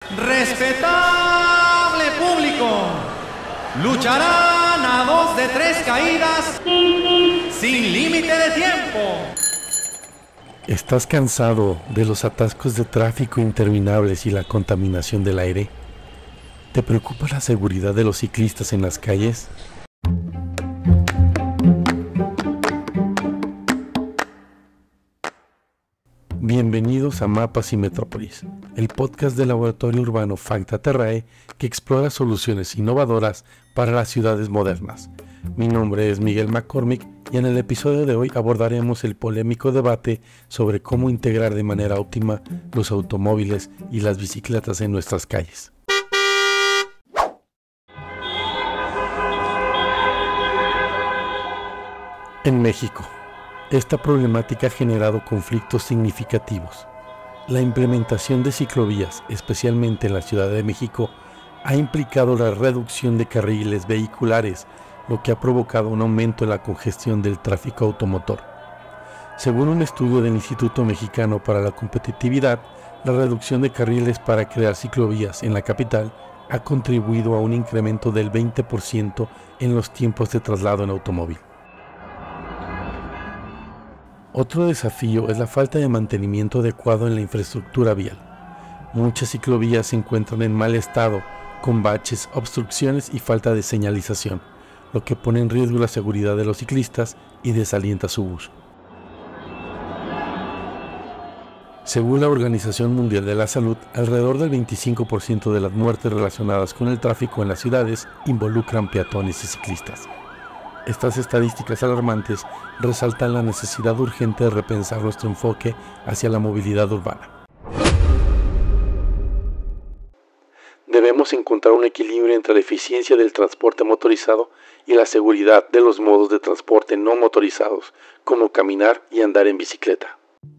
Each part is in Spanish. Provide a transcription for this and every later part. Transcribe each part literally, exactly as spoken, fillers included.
Respetable público, lucharán a dos de tres caídas sin límite de tiempo. ¿Estás cansado de los atascos de tráfico interminables y la contaminación del aire? ¿Te preocupa la seguridad de los ciclistas en las calles? Bienvenidos a Mapas y Metrópolis, el podcast del laboratorio urbano Facta Terrae que explora soluciones innovadoras para las ciudades modernas. Mi nombre es Miguel McCormick y en el episodio de hoy abordaremos el polémico debate sobre cómo integrar de manera óptima los automóviles y las bicicletas en nuestras calles. En México, esta problemática ha generado conflictos significativos. La implementación de ciclovías, especialmente en la Ciudad de México, ha implicado la reducción de carriles vehiculares, lo que ha provocado un aumento en la congestión del tráfico automotor. Según un estudio del Instituto Mexicano para la Competitividad, la reducción de carriles para crear ciclovías en la capital ha contribuido a un incremento del veinte por ciento en los tiempos de traslado en automóvil. Otro desafío es la falta de mantenimiento adecuado en la infraestructura vial. Muchas ciclovías se encuentran en mal estado, con baches, obstrucciones y falta de señalización, lo que pone en riesgo la seguridad de los ciclistas y desalienta su uso. Según la Organización Mundial de la Salud, alrededor del veinticinco por ciento de las muertes relacionadas con el tráfico en las ciudades involucran peatones y ciclistas. Estas estadísticas alarmantes resaltan la necesidad urgente de repensar nuestro enfoque hacia la movilidad urbana. Debemos encontrar un equilibrio entre la eficiencia del transporte motorizado y la seguridad de los modos de transporte no motorizados, como caminar y andar en bicicleta.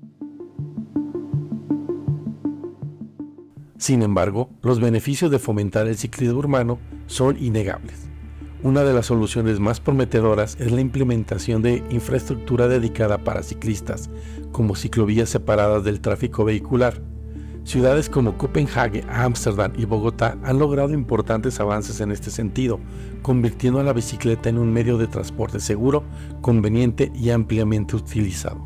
Sin embargo, los beneficios de fomentar el ciclismo urbano son innegables. Una de las soluciones más prometedoras es la implementación de infraestructura dedicada para ciclistas, como ciclovías separadas del tráfico vehicular. Ciudades como Copenhague, Ámsterdam y Bogotá han logrado importantes avances en este sentido, convirtiendo a la bicicleta en un medio de transporte seguro, conveniente y ampliamente utilizado.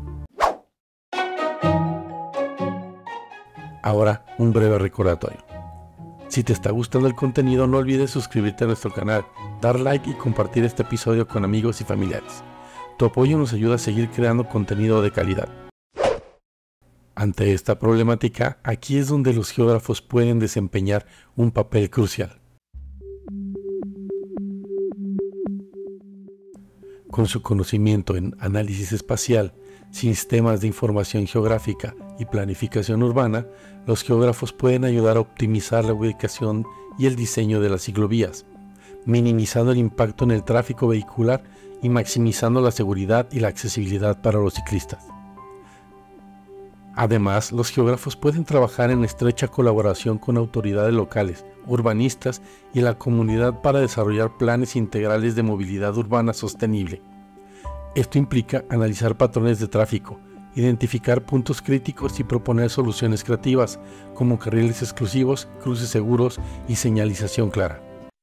Ahora, un breve recordatorio. Si te está gustando el contenido, no olvides suscribirte a nuestro canal, dar like y compartir este episodio con amigos y familiares. Tu apoyo nos ayuda a seguir creando contenido de calidad. Ante esta problemática, aquí es donde los geógrafos pueden desempeñar un papel crucial. Con su conocimiento en análisis espacial, sistemas de información geográfica y planificación urbana, los geógrafos pueden ayudar a optimizar la ubicación y el diseño de las ciclovías, minimizando el impacto en el tráfico vehicular y maximizando la seguridad y la accesibilidad para los ciclistas. Además, los geógrafos pueden trabajar en estrecha colaboración con autoridades locales, urbanistas y la comunidad para desarrollar planes integrales de movilidad urbana sostenible. Esto implica analizar patrones de tráfico, identificar puntos críticos y proponer soluciones creativas, como carriles exclusivos, cruces seguros y señalización clara.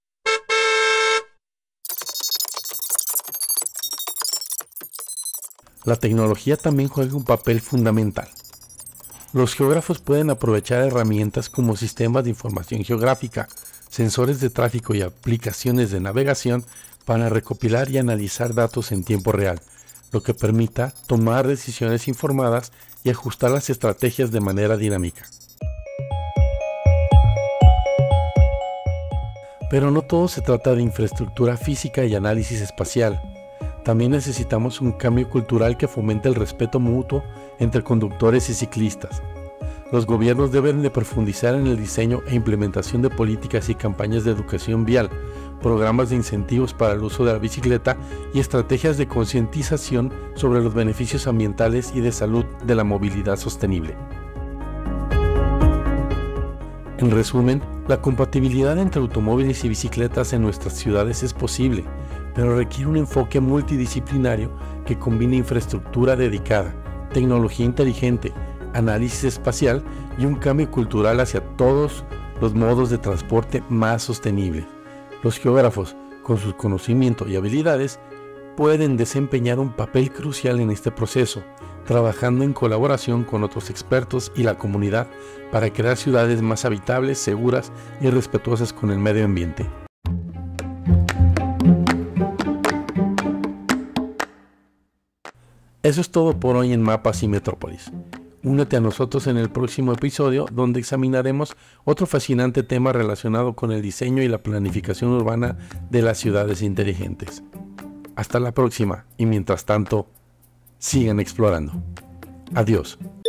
La tecnología también juega un papel fundamental. Los geógrafos pueden aprovechar herramientas como sistemas de información geográfica, sensores de tráfico y aplicaciones de navegación para recopilar y analizar datos en tiempo real, lo que permita tomar decisiones informadas y ajustar las estrategias de manera dinámica. Pero no todo se trata de infraestructura física y análisis espacial. También necesitamos un cambio cultural que fomente el respeto mutuo entre conductores y ciclistas. Los gobiernos deben de profundizar en el diseño e implementación de políticas y campañas de educación vial, programas de incentivos para el uso de la bicicleta y estrategias de concientización sobre los beneficios ambientales y de salud de la movilidad sostenible. En resumen, la compatibilidad entre automóviles y bicicletas en nuestras ciudades es posible, pero requiere un enfoque multidisciplinario que combine infraestructura dedicada, tecnología inteligente, análisis espacial y un cambio cultural hacia todos los modos de transporte más sostenibles. Los geógrafos, con sus conocimientos y habilidades, pueden desempeñar un papel crucial en este proceso, trabajando en colaboración con otros expertos y la comunidad para crear ciudades más habitables, seguras y respetuosas con el medio ambiente. Eso es todo por hoy en Mapas y Metrópolis. Únete a nosotros en el próximo episodio, donde examinaremos otro fascinante tema relacionado con el diseño y la planificación urbana de las ciudades inteligentes. Hasta la próxima y mientras tanto, sigan explorando. Adiós.